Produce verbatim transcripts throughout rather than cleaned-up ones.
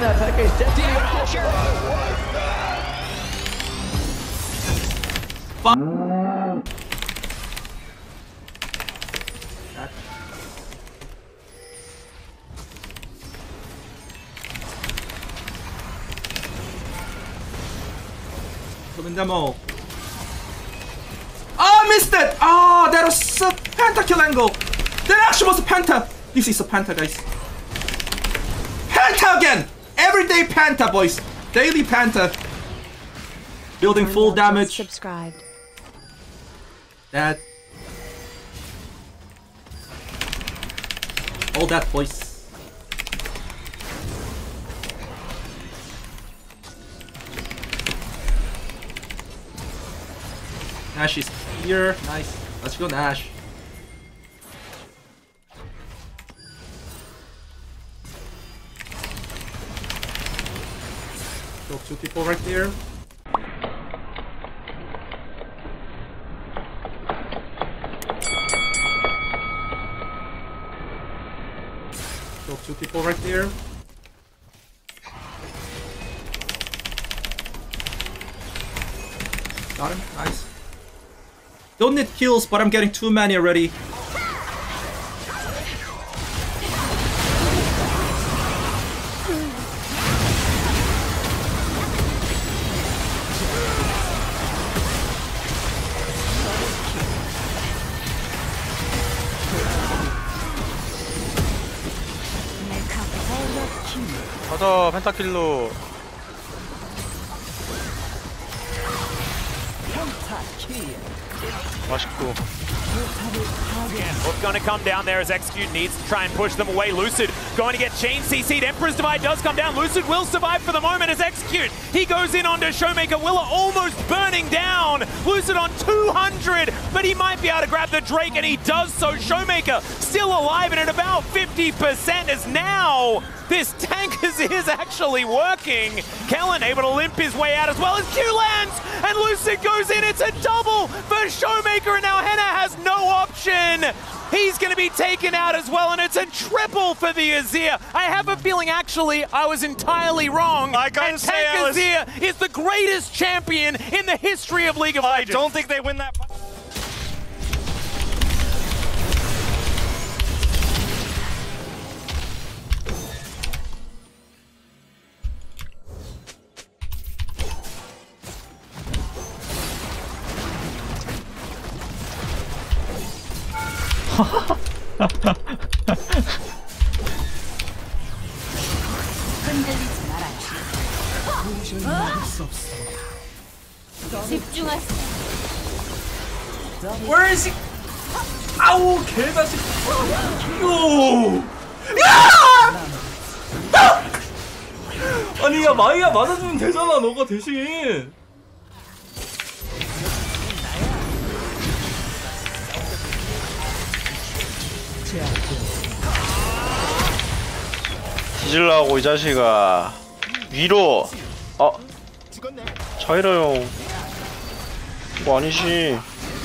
Some demo. Oh, missed it! Oh, that was a pentakill angle. That actually was a penta. This is a penta, guys. Penta again! Everyday penta, boys. Daily penta. Building full damage. Subscribed. That. All that, boys. Nash is here. Nice. Let's go, Nash. Kill two people right there. Kill two people right there. Got him. Nice. Don't need kills, but I'm getting too many already. 가자 펜타킬로. 맛있고. What's going to come down there as Execute needs to try and push them away. Lucid going to get chain C C'd. Emperor's Divide does come down. Lucid will survive for the moment as Execute. He goes in onto Showmaker. Willa almost burning down. Lucid on two hundred, but he might be able to grab the Drake, and he does so. Showmaker still alive and at about fifty percent as now this tank is, is actually working. Kellen able to limp his way out as well as Q lands, and Lucid goes in. It's a double for Showmaker, and now Henna has no option. He's going to be taken out as well, and it's a triple for the Azir. I have a feeling, actually, I was entirely wrong. I gotta and say, Tank I was... Azir is the greatest champion in the history of League of I Legends. don't think they win that. 흔들리지 마라. 집중하세요. Where is he? 아우 개자식. 요. 야! 아니 야 마이야 맞아주면 되잖아 너가 대신. 뒤질라고 이 자식아. 위로. 어. 자이라 형. 그거 아니지.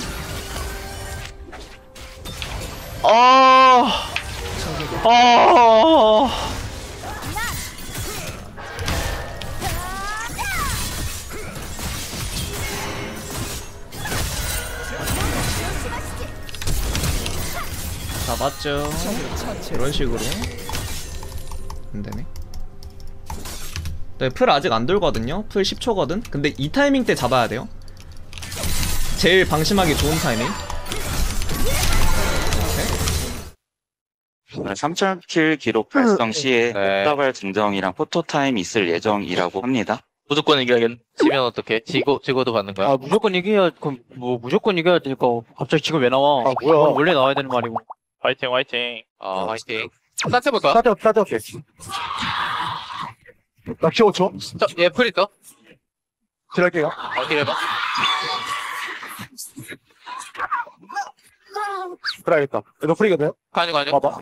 아. 아. 잡았죠. 이런 식으로. 안되네. 네, 풀 아직 안 돌거든요. 풀 십 초거든. 근데 이 타이밍 때 잡아야 돼요. 제일 방심하기 좋은 타이밍. 삼천 킬 기록 달성 시에 네. 떡다발 증정이랑 포토타임 있을 예정이라고 합니다. 무조건 이겨야겠. 지면 어떡해? 지고 지고도 받는 거야? 아 무조건 이겨야 그럼 뭐 무조건 이겨야 되니까 갑자기 지금 왜 나와? 아 뭐야? 원래 나와야 되는 거 아니고. 화이팅 화이팅. 아 화이팅. 딴 볼까? 스타트 스타트 오케이. 나 십오 초. 저, 얘 풀 있어? 딜할게요. 어떻게 해봐? 풀어야겠다. 너 풀이거든? 가는 거 아니야? 봐봐.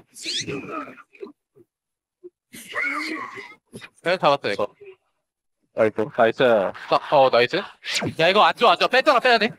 그래 잡았어 이거. 나이스. 나이스. 나, 어 나이스. 야 이거 안 좋아 안 좋아. 뺐잖아 빼야 돼.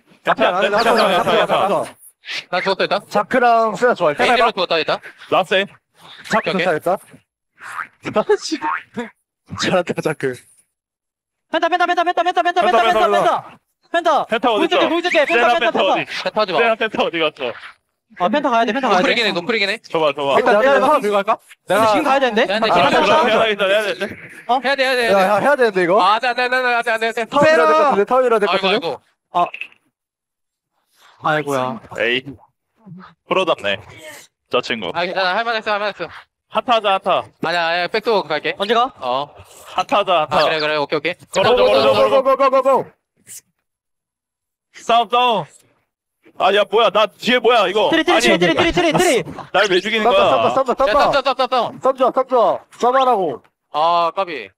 나 죽었다 일단. 자크랑 스나 좋아해. 에이지로 죽었다 일단. 라스. 자크 오케이. 좋다 일단. 잘한다 자크. 펜타 펜타 펜타 펜타 펜타 펜타 펜타 펜타 펜타 펜타 펜타 어디 보여줄게 있어? 보여줄게 펜타 세나 펜타 펜타 어디? 펜타 펜타 하지 마. 세나 펜타 어디 갔어? 아 펜타 가야 돼 펜타 가야 돼 노프리긴 해, 노프리긴 해. 줘봐 줘봐. 일단 내가 하나 들고 갈까? 근데 지금 가야 되는데 해야 돼, 아, 해야 펜타 돼, 펜타. 해야 되겠다 해야 돼. 해야 돼, 해야 돼. 야, 해야 야, 돼. 해야 되는데 이거? 아, 안 돼, 안 돼, 안 돼, 안 돼, 안 돼, 안 돼. 타워이라 될 것 같은데, 타워이라 될 것 아이고, 같은데? 아이고. 아이고야 에이. 프로답네. 저 친구. 아, 괜찮아. 할만했어, 할만했어. 핫하자 핫하. 아니야, 아니야, 백도 갈게. 언제 가? 어. 핫하자 아, 핫하. 그래, 그래, 오케이, 오케이. 걸어줘 걸어줘 걸어줘. 고고고고고! 싸움 싸움. 아야 뭐야 나 뒤에 뭐야 이거. 트리 트리 트리 트리 트리 트리 트리 날 왜 죽이는 쌈다, 거야? 쌈다, 쌈다, 야, 쌈다! 쌈, 쌈, 쌈, 쌈. 쌈 줘, 쌈 줘! 쌈하라고! 아, 까비.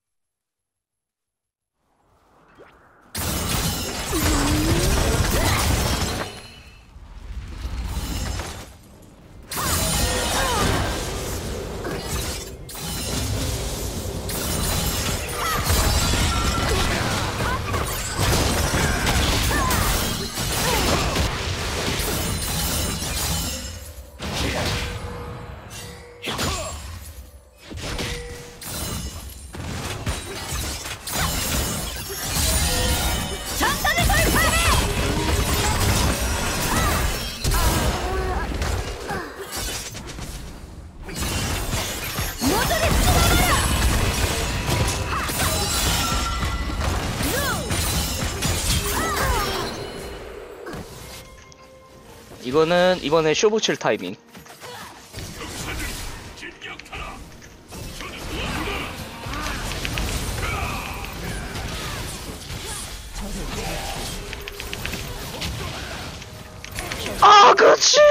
이거는 이번에 쇼 붙일 타이밍. 아, 그렇지.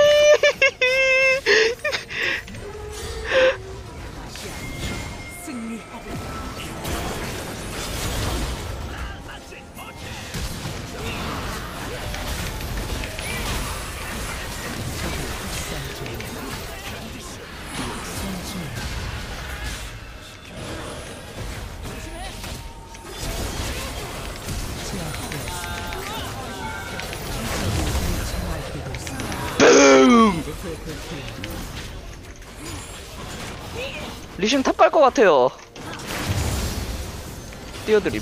리신 탑 갈 것 같아요. 띄워드림.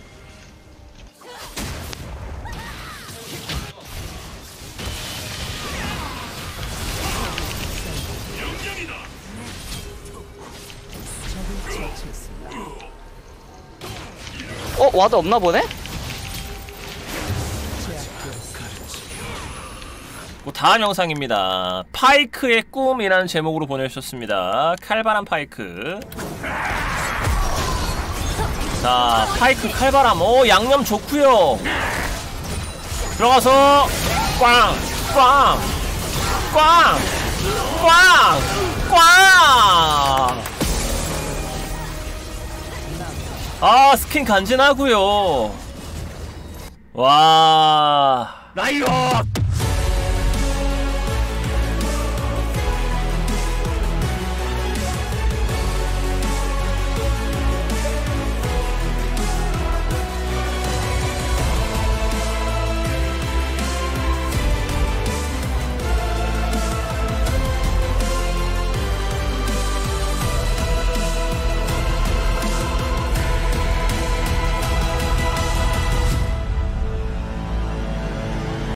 어? 와드 없나 보네? 뭐 다음 영상입니다. 파이크의 꿈이라는 제목으로 보내주셨습니다. 칼바람 파이크. 자, 파이크 칼바람. 오, 양념 좋구요. 들어가서 꽝! 꽝! 꽝! 꽝! 꽝! 아, 스킨 간지나구요. 와. 라이엇!